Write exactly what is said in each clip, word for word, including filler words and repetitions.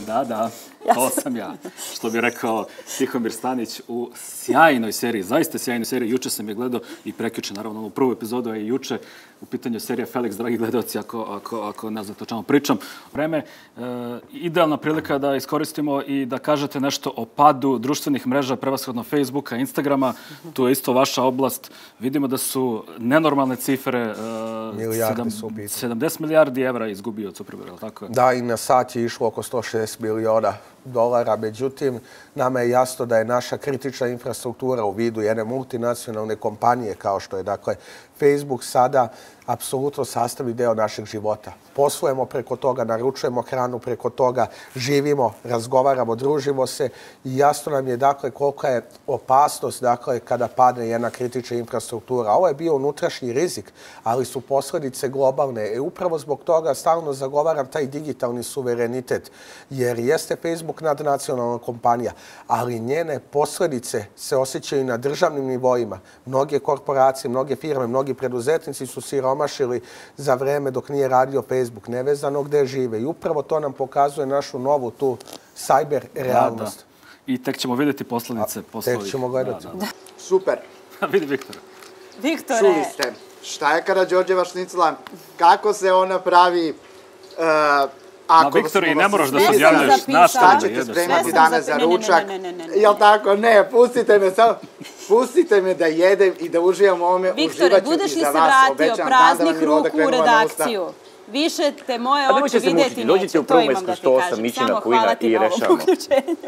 Da, da, to sam ja. Što bi rekao Tihomir Stanić u sjajnoj seriji, zaista sjajnoj seriji. Juče sam je gledao i prekjuče, naravno, u prvu epizodu, a i juče u pitanju serija Felix, dragi gledalci, ako, ako, ako ne znate o čemu pričam. Vreme, e, idealna prilika da iskoristimo i da kažete nešto o padu društvenih mreža, prevashodno Facebooka, Instagrama. Tu je isto vaša oblast. Vidimo da su nenormalne cifre. E, Milijardi su u pitanju. sedamdeset milijardi evra izgubio Zuckerberg, ali tako je? Da, i na sat je išlo oko sto šezdeset miliona dolara. Međutim, nama je jasno da je naša kritična infrastruktura u vidu jedne multinacionalne kompanije kao što je, dakle, Facebook sada apsolutno sastavni deo našeg života. Poslujemo preko toga, naručujemo hranu preko toga, živimo, razgovaramo, družimo se i jasno nam je, dakle, kolika je opasnost, dakle, kada padne jedna kritična infrastruktura. Ovo je bio unutrašnji rizik, ali su posljedice globalne. I upravo zbog toga stalno zagovaram taj digitalni suverenitet, jer jeste Facebook nadnacionalna kompanija, ali njene posljedice se osjećaju na državnim nivoima. Mnoge korporacije, mnoge firme, mnogi preduzetnici su siromašili za vreme dok nije radio Facebook, nevezano gde žive. I upravo to nam pokazuje našu novu tu cyber realnost. Da, da. I tek ćemo vidjeti posljedice. Tek ćemo gledati. Da, da. Super. Vidi Viktora. Viktore. Čuli ste. Šta je Karađorđeva šnicla? Kako se ona pravi? Uh, Ma, Viktori, ne moraš da se odjavljaš. Šta ćete spremati danas za ručak? Jel tako? Ne, pustite me samo. Pustite me da jedem i da uživam ovome. Viktore, budeš li se vratio praznih ruku u redakciju? Više te moje oči vidjeti neće. To imam da ti kažem. Samo hvala ti na ovom uključenju.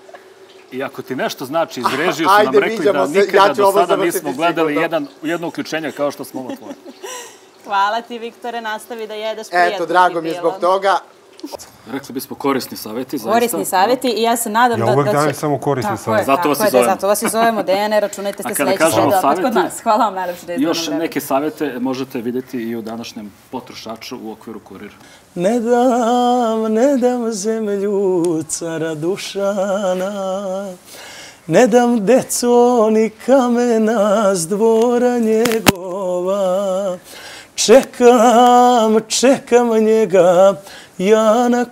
I ako ti nešto znači, iz režije su nam rekli da nikada do sada nismo gledali jedno uključenje kao što smo ovo tvoje. Hvala ti, Viktore, nastavi da jedeš, prijatno ti bilo. Eto, drago mi je zbog toga. Rekli bismo korisni savjeti, zaista. Korisni savjeti i ja se nadam da će... Ja uvek dajem samo korisni savjeti. Zato vas i zovemo. Zato vas i zovemo, Dejane, računajte ste sledeći sedam opet kod nas. Hvala vam najlepše da je još neke savjete možete vidjeti i u današnjem potrošaču u okviru Kurira. Ne dam, ne dam zemlju cara Dušana, ne dam deco ni kamena s dvora njegova, čekam, čekam njega ja na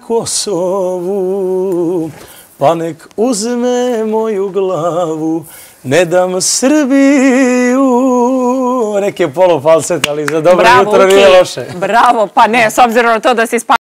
Kosovu, pa nek uzme moju glavu, ne dam Srbiju. Neke polofalset, ali za dobro jutro nije loše. Bravo, pa ne, s obzirom na to da si